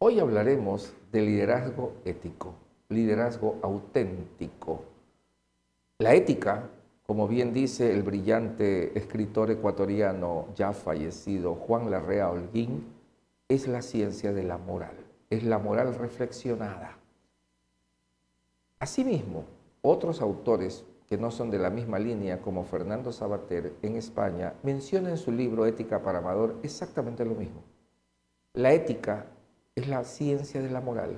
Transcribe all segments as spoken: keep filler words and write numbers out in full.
Hoy hablaremos de liderazgo ético, liderazgo auténtico. La ética, como bien dice el brillante escritor ecuatoriano ya fallecido Juan Larrea Holguín, es la ciencia de la moral, es la moral reflexionada. Asimismo, otros autores que no son de la misma línea, como Fernando Savater en España, mencionan en su libro Ética para Amador exactamente lo mismo. La ética es la ciencia de la moral,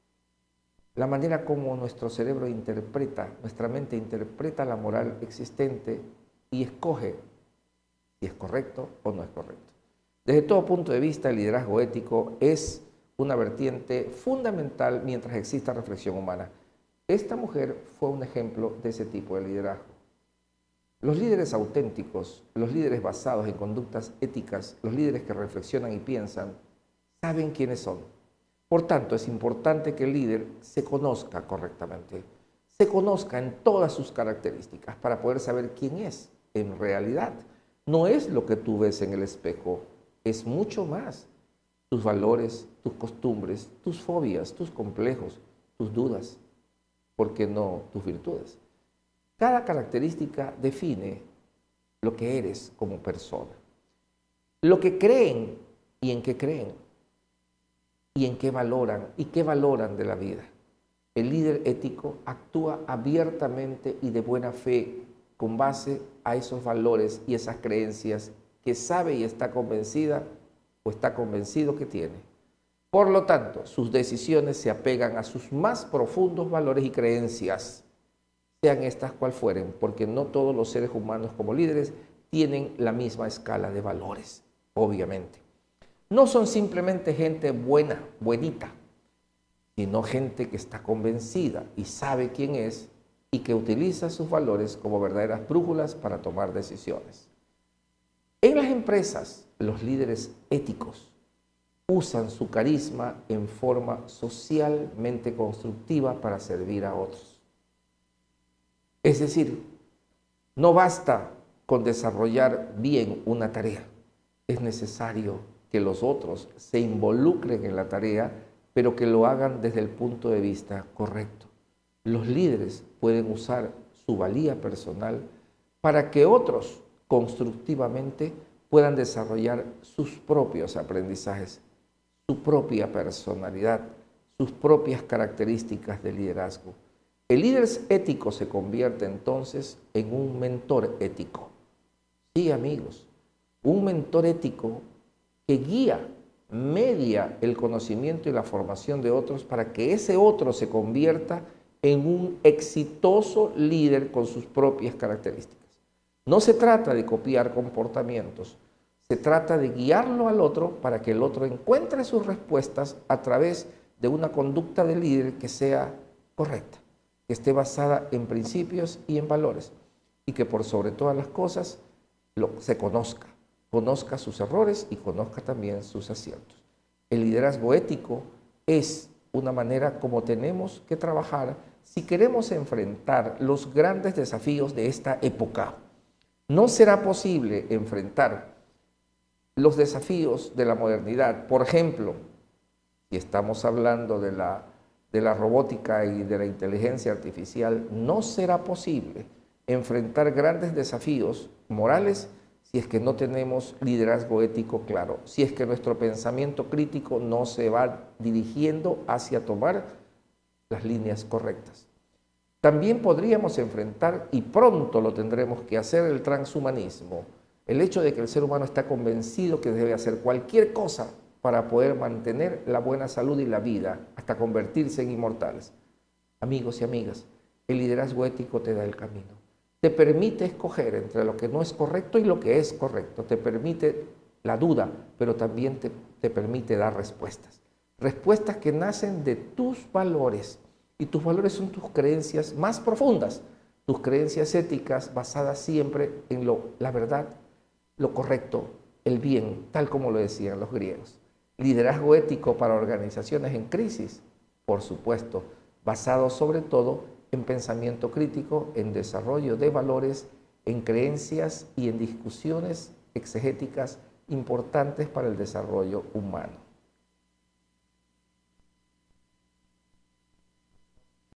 la manera como nuestro cerebro interpreta, nuestra mente interpreta la moral existente y escoge si es correcto o no es correcto. Desde todo punto de vista, el liderazgo ético es una vertiente fundamental mientras exista reflexión humana. Esta mujer fue un ejemplo de ese tipo de liderazgo. Los líderes auténticos, los líderes basados en conductas éticas, los líderes que reflexionan y piensan, saben quiénes son. Por tanto, es importante que el líder se conozca correctamente, se conozca en todas sus características para poder saber quién es en realidad. No es lo que tú ves en el espejo, es mucho más. Tus valores, tus costumbres, tus fobias, tus complejos, tus dudas, ¿por qué no tus virtudes? Cada característica define lo que eres como persona, lo que creen y en qué creen, y en qué valoran y qué valoran de la vida. El líder ético actúa abiertamente y de buena fe con base a esos valores y esas creencias que sabe y está convencida o está convencido que tiene. Por lo tanto, sus decisiones se apegan a sus más profundos valores y creencias, sean estas cual fueren, porque no todos los seres humanos como líderes tienen la misma escala de valores, obviamente. No son simplemente gente buena, buenita, sino gente que está convencida y sabe quién es y que utiliza sus valores como verdaderas brújulas para tomar decisiones. En las empresas, los líderes éticos usan su carisma en forma socialmente constructiva para servir a otros. Es decir, no basta con desarrollar bien una tarea, es necesario que los otros se involucren en la tarea, pero que lo hagan desde el punto de vista correcto. Los líderes pueden usar su valía personal para que otros constructivamente puedan desarrollar sus propios aprendizajes, su propia personalidad, sus propias características de liderazgo. El líder ético se convierte entonces en un mentor ético. Sí, amigos, un mentor ético que guía, media el conocimiento y la formación de otros para que ese otro se convierta en un exitoso líder con sus propias características. No se trata de copiar comportamientos, se trata de guiarlo al otro para que el otro encuentre sus respuestas a través de una conducta de líder que sea correcta, que esté basada en principios y en valores y que por sobre todas las cosas lo, se conozca. Conozca sus errores y conozca también sus aciertos. El liderazgo ético es una manera como tenemos que trabajar si queremos enfrentar los grandes desafíos de esta época. No será posible enfrentar los desafíos de la modernidad. Por ejemplo, si estamos hablando de la, de la robótica y de la inteligencia artificial, no será posible enfrentar grandes desafíos morales si es que no tenemos liderazgo ético claro, si es que nuestro pensamiento crítico no se va dirigiendo hacia tomar las líneas correctas. También podríamos enfrentar, y pronto lo tendremos que hacer, el transhumanismo, el hecho de que el ser humano está convencido que debe hacer cualquier cosa para poder mantener la buena salud y la vida, hasta convertirse en inmortales. Amigos y amigas, el liderazgo ético te da el camino. Te permite escoger entre lo que no es correcto y lo que es correcto. Te permite la duda, pero también te, te permite dar respuestas. Respuestas que nacen de tus valores. Y tus valores son tus creencias más profundas. Tus creencias éticas basadas siempre en lo, la verdad, lo correcto, el bien, tal como lo decían los griegos. Liderazgo ético para organizaciones en crisis, por supuesto, basado sobre todo en pensamiento crítico, en desarrollo de valores, en creencias y en discusiones exegéticas importantes para el desarrollo humano.